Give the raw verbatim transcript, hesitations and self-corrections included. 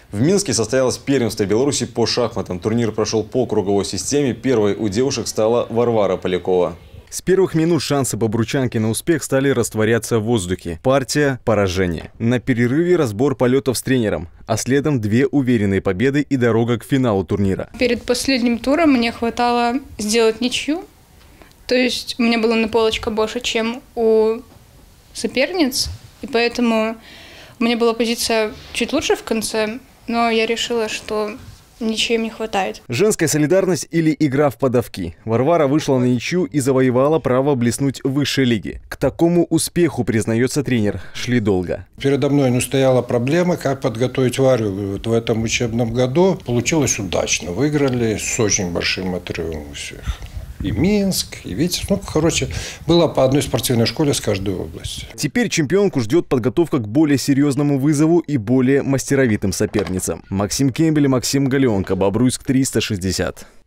В Минске состоялось первенство Беларуси по шахматам. Турнир прошел по круговой системе. Первой у девушек стала Варвара Полякова. С первых минут шансы бобручанки на успех стали растворяться в воздухе. Партия – поражение. На перерыве разбор полетов с тренером, а следом две уверенные победы и дорога к финалу турнира. Перед последним туром мне хватало сделать ничью. То есть у меня была наполочка больше, чем у соперниц. И поэтому у меня была позиция чуть лучше в конце, но я решила, что ничем не хватает. Женская солидарность или игра в подавки. Варвара вышла на ничью и завоевала право блеснуть в высшей лиге. К такому успеху, признается тренер, шли долго. Передо мной ну, стояла проблема, как подготовить Варю вот в этом учебном году. Получилось удачно. Выиграли с очень большим отрывом у всех. И Минск, и Витебск. Ну, короче, было по одной спортивной школе с каждой области. Теперь чемпионку ждет подготовка к более серьезному вызову и более мастеровитым соперницам. Максим Кембель и Максим Галеонко, Бобруйск триста шестьдесят.